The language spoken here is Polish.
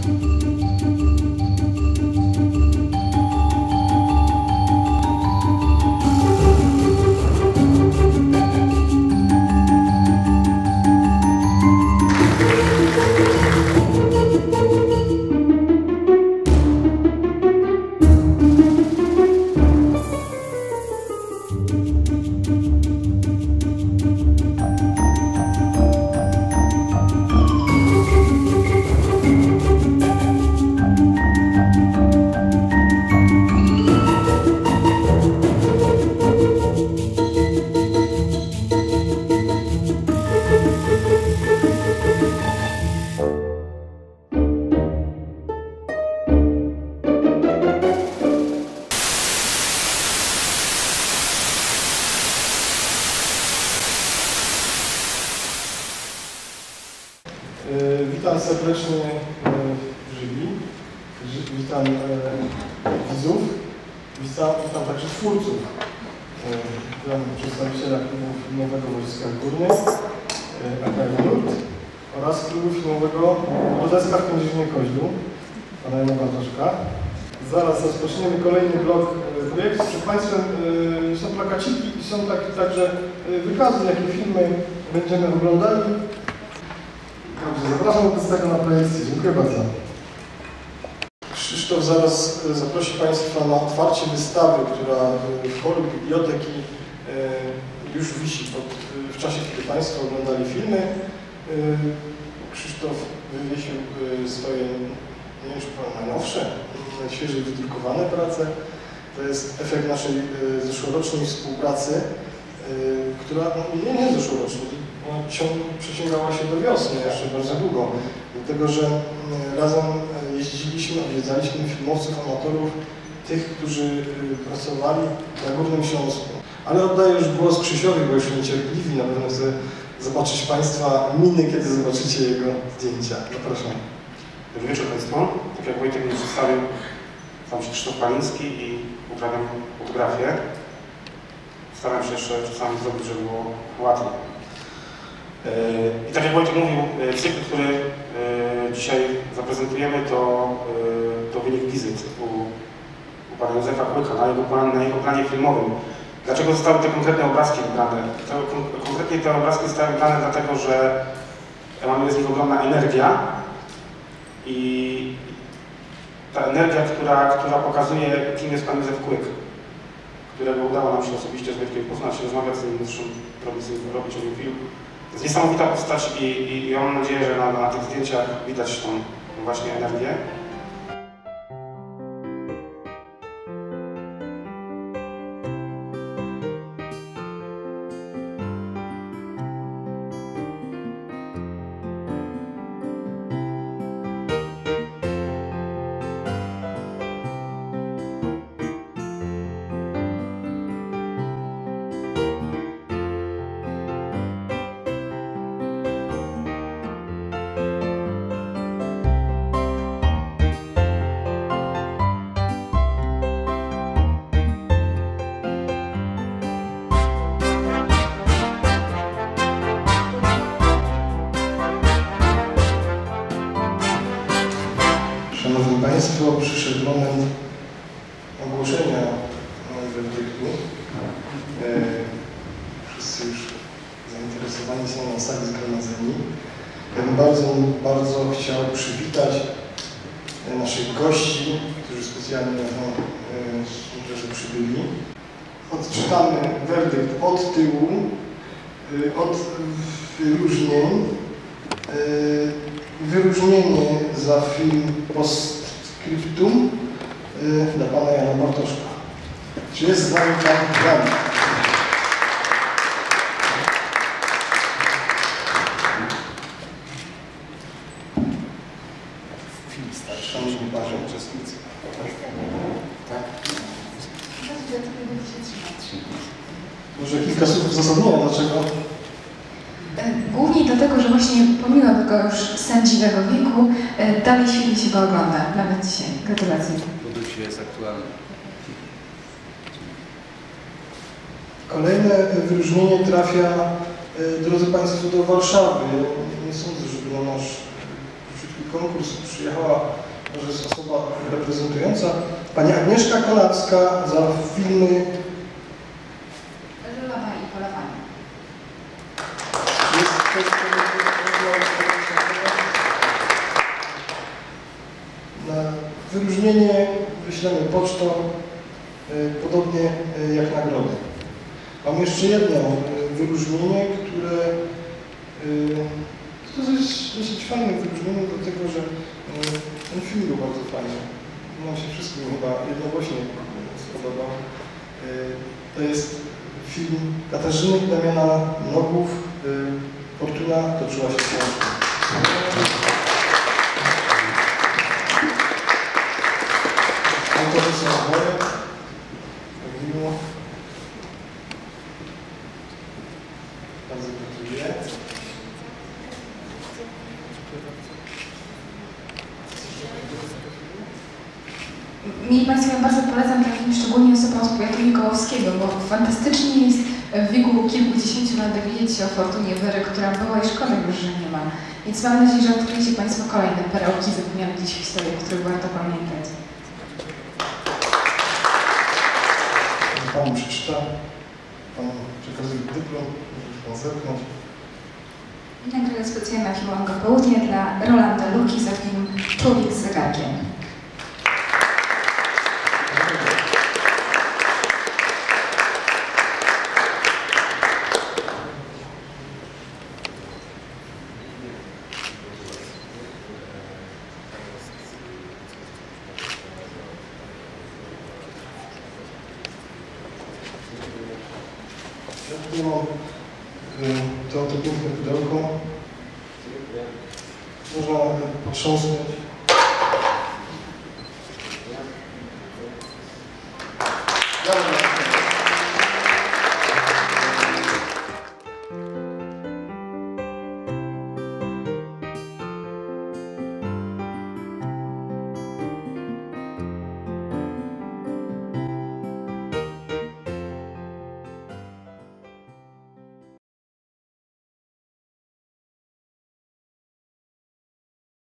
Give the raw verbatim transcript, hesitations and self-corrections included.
Witam serdecznie jury, witam widzów, witam, witam także twórców, witam przedstawiciela klubu filmowego w Wojskach Górnych, A K Nurt oraz klubu filmowego w Odeskach w Kędzierzynie-Koźlu, pana Jana Bartoszka. Zaraz rozpoczniemy kolejny blok projektu. Przed Państwem są plakaciki i są tak, także wykazy, jakie filmy będziemy oglądali. Dobrze, zapraszam do tego na projekcję. Dziękuję bardzo. Krzysztof zaraz zaprosi Państwa na otwarcie wystawy, która w holu biblioteki już wisi pod, w czasie, kiedy Państwo oglądali filmy. Krzysztof wywiesił swoje, nie wiem, czy powiem, najnowsze, świeżej wydrukowane prace. To jest efekt naszej zeszłorocznej współpracy, która, no, nie, nie zeszłorocznej, przeciągała się do wiosny jeszcze bardzo długo, dlatego że razem jeździliśmy, odwiedzaliśmy filmowców, amatorów, tych, którzy pracowali na Górnym Śląsku. Ale oddaję już głos Krzysiowi, bo już niecierpliwi, na pewno chcę zobaczyć Państwa miny, kiedy zobaczycie jego zdjęcia. Zapraszam. Dobry wieczór Państwu. Tak jak Wojtek mnie przedstawił, nazywam się Krzysztof Paliński i uprawiam fotografię. Staram się jeszcze czasami zrobić, żeby było łatwiej. I tak jak Wojtek mówił, cykl, który dzisiaj zaprezentujemy, to, to wynik wizyt u, u pana Józefa Kłyka na jego, na jego planie filmowym. Dlaczego zostały te konkretne obrazki wybrane? To, konkretnie te obrazki zostały wybrane dlatego, że mamy z nich ogromna energia i ta energia, która, która pokazuje, kim jest pan Józef Kłyk, którego udało nam się osobiście z Wojtkiem poznać, rozmawiać z nim, zresztą robić, robić o nim film. To jest niesamowita postać i, i, i mam nadzieję, że na, na tych zdjęciach widać tą właśnie energię. Szanowni Państwo, przyszedł moment ogłoszenia werdyktu. Wszyscy już zainteresowani są na sali zgromadzeni. Ja bym bardzo, bardzo chciał przywitać naszych gości, którzy specjalnie no, że przybyli. Odczytamy werdykt od tyłu, od wyróżnień. Wyróżnienie za film Postscriptum y, dla pana Jana Bartoszka. Czy jest z nami pan Jan? Film starszy. Szanowni Panie uczestnicy. Tak? Może kilka słów uzasadnienia, dlaczego? Głównie dlatego, że właśnie pomimo tego już sędziwego wieku dalej świetnie się go ogląda, nawet dzisiaj. Gratulacje. Produkt jest aktualny. Kolejne wyróżnienie trafia, drodzy Państwo, do Warszawy. Nie sądzę, żeby na nasz taki konkurs przyjechała, że jest osoba reprezentująca, pani Agnieszka Konarska za filmy Lola i Polowanie. Jest ktoś, kto na wyróżnienie wyślemy pocztą, y, podobnie y, jak nagrody. Mam jeszcze jedno y, wyróżnienie, które y, to jest dosyć fajne wyróżnienie, dlatego że y, ten film był bardzo fajny. Nam się wszystkim chyba jednogłośnie spodobał. Y, to jest film Katarzyny i Damiana Nogów. y, Fortuna toczyła się ciężko. Autorzy są oboje. Tak miło. Bardzo gratuluję. Mili Państwo, ja bardzo polecam ten film, szczególnie osobom z powiatu mikołowskiego, bo fantastycznie jest w wieku kilkudziesięciu lat dowiedzieć się o Fortunie Wery, która była i szkoda już, że nie ma. Więc mam nadzieję, że odkryjecie Państwo kolejne perełki zapomniane dziś w historii, o których warto pamiętać. Pan przeczyta, Pan przekazuje dyplom, możesz Pan zerknąć. Nagroda specjalna Filmowa Południe dla Rolanda Luki za film Człowiek z zegarkiem. Ja tu mam y, to, to piękne pudełko. Można potrząsnąć.